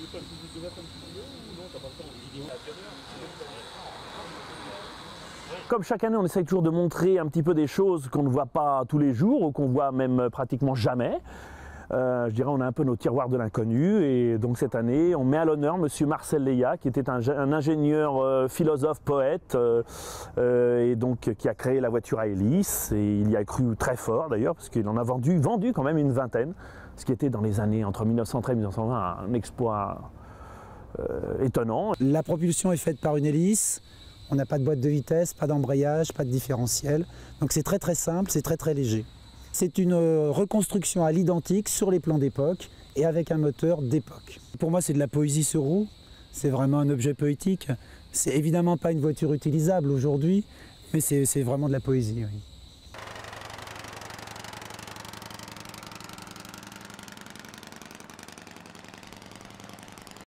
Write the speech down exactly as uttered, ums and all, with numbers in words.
Comme chaque année, on essaye toujours de montrer un petit peu des choses qu'on ne voit pas tous les jours ou qu'on voit même pratiquement jamais. Euh, je dirais on a un peu nos tiroirs de l'inconnu et donc cette année on met à l'honneur monsieur Marcel Leya qui était un, un ingénieur euh, philosophe poète euh, euh, et donc qui a créé la voiture à hélice et il y a cru très fort d'ailleurs parce qu'il en a vendu, vendu quand même une vingtaine, ce qui était dans les années entre mille neuf cent treize et mille neuf cent vingt un exploit euh, étonnant. La propulsion est faite par une hélice, on n'a pas de boîte de vitesse, pas d'embrayage, pas de différentiel, donc c'est très très simple, c'est très très léger. C'est une reconstruction à l'identique sur les plans d'époque et avec un moteur d'époque. Pour moi, c'est de la poésie sur roue, c'est vraiment un objet poétique. C'est évidemment pas une voiture utilisable aujourd'hui, mais c'est vraiment de la poésie. Oui.